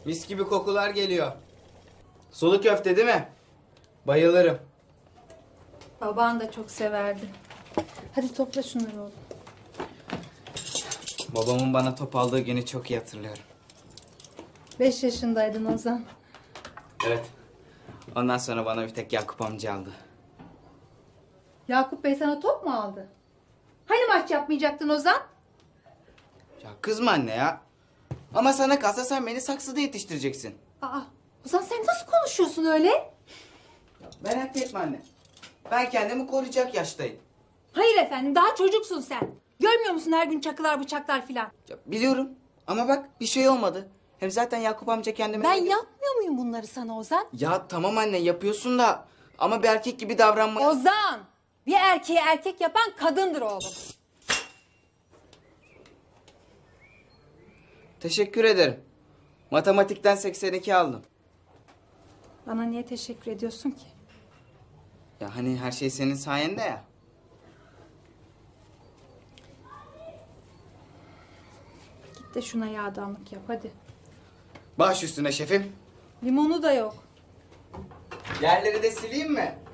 Mis gibi kokular geliyor. Sulu köfte değil mi? Bayılırım. Baban da çok severdi. Hadi topla şunları oğlum. Babamın bana top aldığı günü çok iyi hatırlıyorum. 5 yaşındaydın Ozan. Evet. Ondan sonra bana bir tek Yakup amca aldı. Yakup Bey sana top mu aldı? Hani maç yapmayacaktın Ozan? Ya kızma anne ya. Ama sana kalsa sen beni saksıda yetiştireceksin. Aa, Ozan sen nasıl konuşuyorsun öyle? Merak etme anne. Ben kendimi koruyacak yaştayım. Hayır efendim, daha çocuksun sen. Görmüyor musun her gün çakılar bıçaklar filan? Ya biliyorum ama bak bir şey olmadı. Hem zaten Yakup amca kendime... Ben yapmıyor muyum bunları sana Ozan? Ya tamam anne yapıyorsun da ama bir erkek gibi davranma... Ozan! Bir erkeği erkek yapan kadındır oğlum. Teşekkür ederim. Matematikten 82 aldım. Bana niye teşekkür ediyorsun ki? Ya hani her şey senin sayende ya. Git de şuna yağdanlık yap hadi. Baş üstüne şefim. Limonu da yok. Yerleri de sileyim mi?